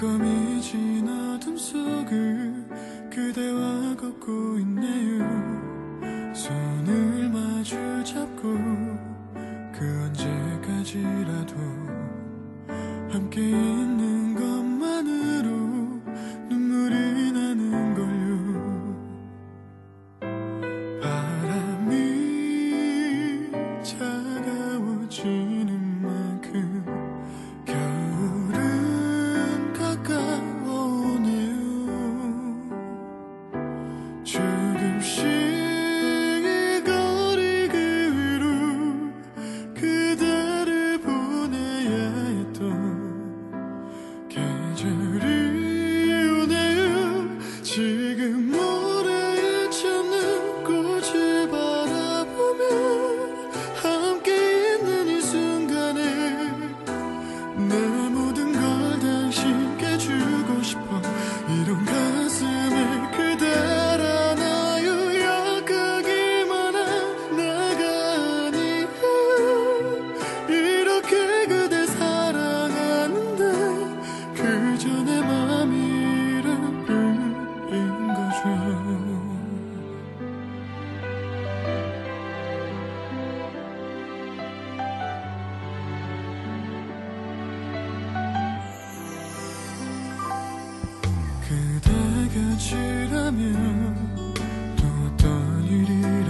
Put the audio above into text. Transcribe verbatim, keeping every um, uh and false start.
깜깜해진 어둠 속을 그대와 걷고 있네요. 손을 마주 잡고 그 언제까지라도 함께 있는 것만으로 눈물이 나는 걸요. 바람이 차가워지는 만큼 겨울은 가까워오네요. 조금씩 이 거리 그 위로 그대를 보내야 했던 계절이 오네요. 지금 모래에 젖는 꽃을 바라보며 함께 있는 이 순간에 내 모든 걸 당신께 주고 싶어. 이런 가슴에 그댈 안아요. 약하기만 한 나가 아니에요. 이렇게 그댈 사랑하는데 그저 내 맘이란 뿐인 거죠. 그대 곁이라면 또 어떤 일이